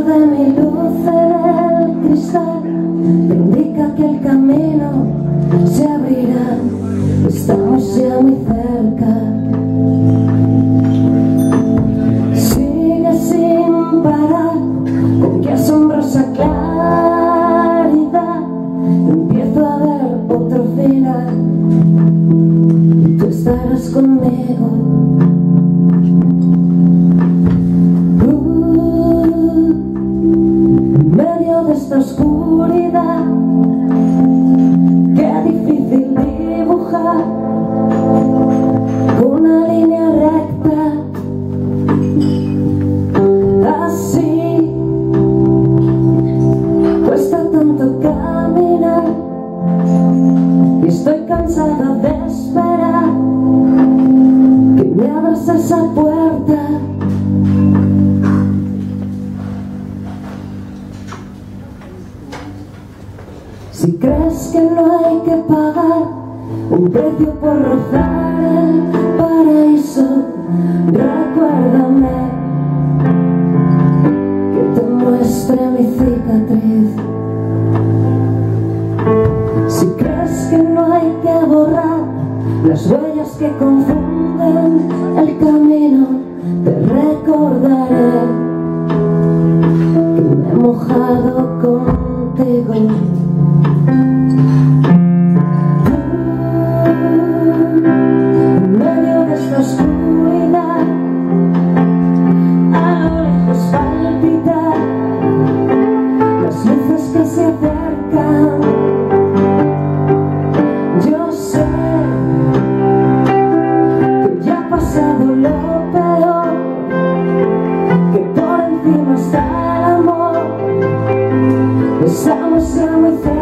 de mi luz en el cristal te indica que el camino se abrirá. Estamos ya muy cerca. Sigue sin parar, con qué asombrosa claridad empiezo a ver otro final. Y tú estarás conmigo. En medio de esta oscuridad, qué difícil dibujar una línea recta. Así cuesta tanto caminar y estoy cansada de esperar que me abras esa puerta. Si crees que no hay que pagar un precio por rozar el paraíso, recuérdame que te muestre mi cicatriz. Si crees que no hay que borrar las huellas que confunden el camino, te recordaré que me he mojado contigo. En medio de esta oscuridad, a lo lejos palpitan las luces que se acercan. Yo sé que ya ha pasado lo peor, que por encima está el amor. Estamos ya muy cerca.